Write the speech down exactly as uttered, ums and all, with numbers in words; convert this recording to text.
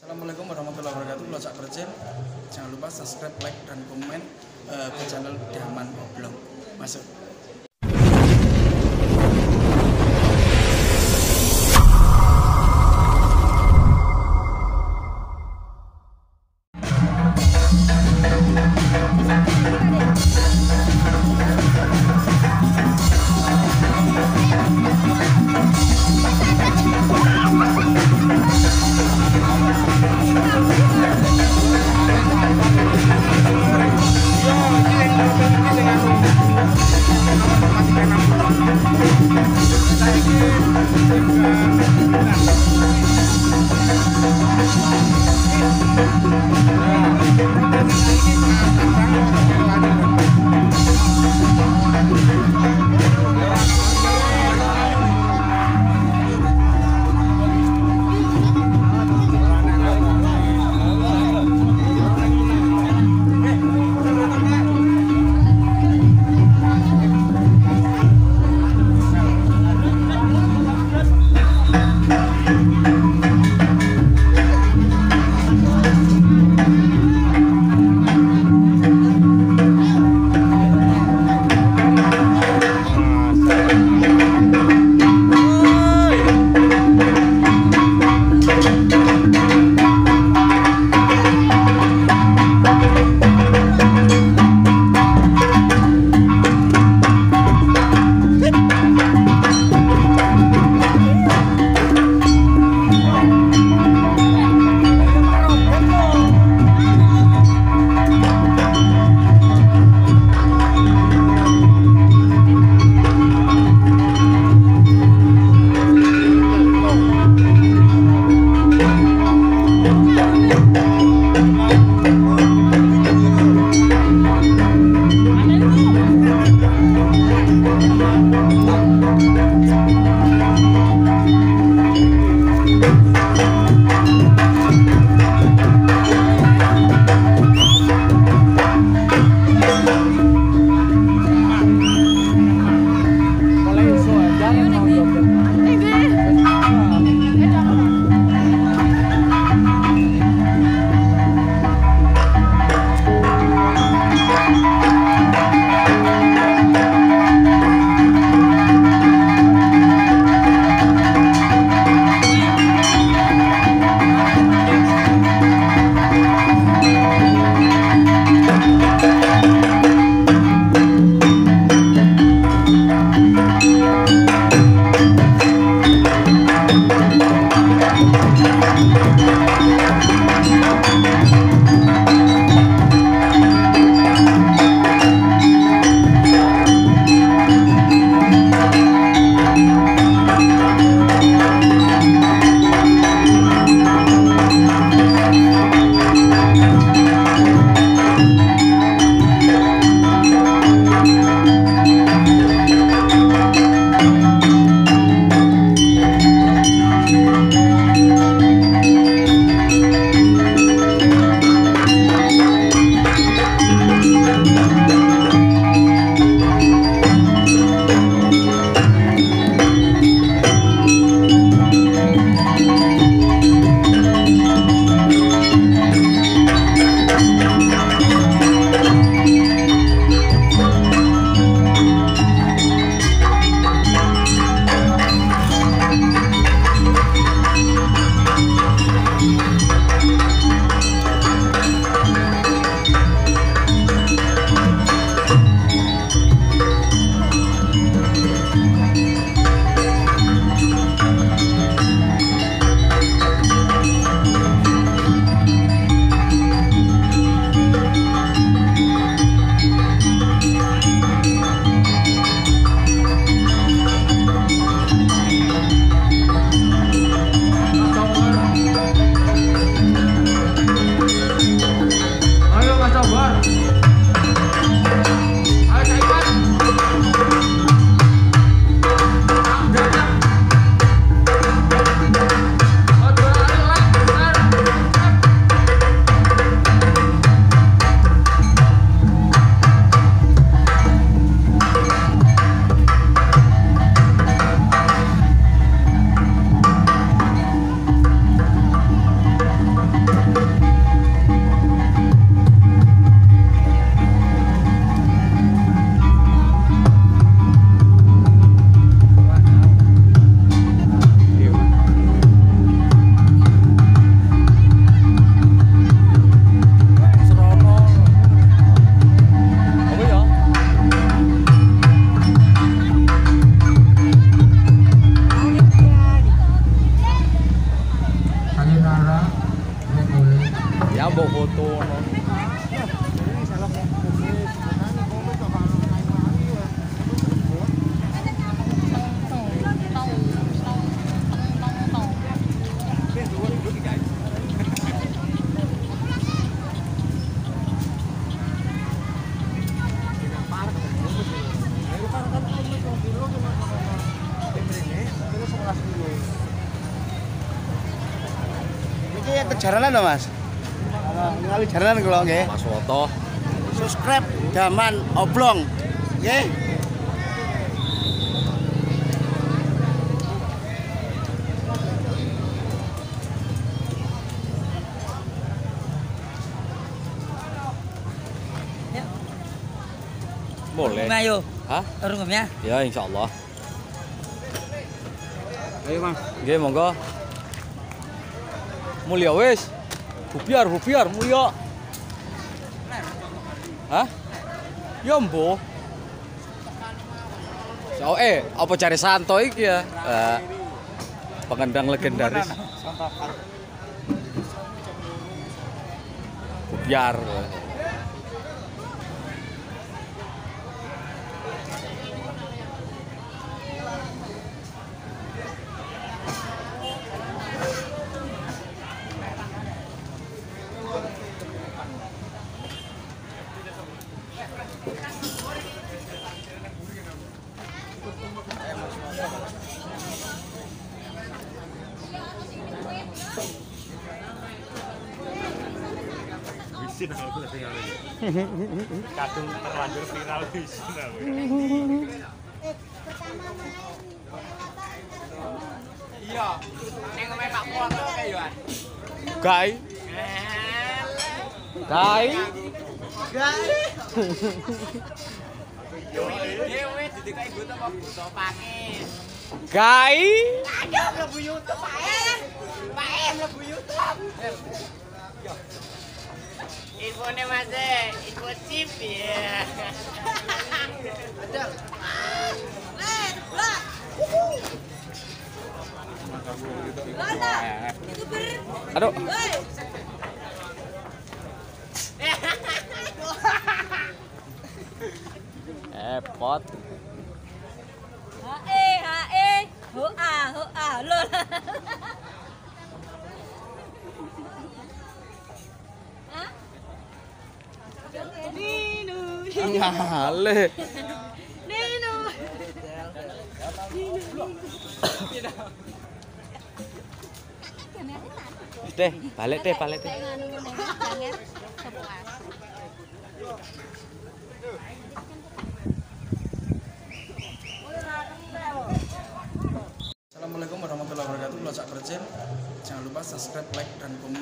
Assalamualaikum warahmatullahi wabarakatuh. Kalau Cak Percil, jangan lupa subscribe, like, dan komen uh, ke channel Daman Oblong. Masuk. Yo, ini yang Ya mbok foto no. Ini kejaranan loh Mas. Ngali jaranan kula nggih. Mas Woto. Subscribe Daman Oblong. Nggih. Boleh. Ayo. Hah? Rungumnya? Ya insyaallah. Ayo Mas. Nggih monggo. Mulia wis. Bubiar, bubiar, mulia. Hah? Ya mbo. So, eh, apa cari santo iki ya? Eh, pengendang legendaris. Bubiar. Kadung terlanjur viral isin aku. Iya. Ning ngomong Pak Woto kae yo. Gai. Gai. Gai. Dewe didikai buta apa buta pake. Gai. Aduh mlebu YouTube Pak. Pak mlebu YouTube. Infonya Mas, info chip ya. Aduh. Epot. Hae, hae, hoa, hoa, lol. Hah? Ninu. Ngale. Ninu. Deh, balik deh, balik deh. Assalamualaikum warahmatullahi wabarakatuh. Locak Percil. Jangan lupa subscribe, like, dan komen.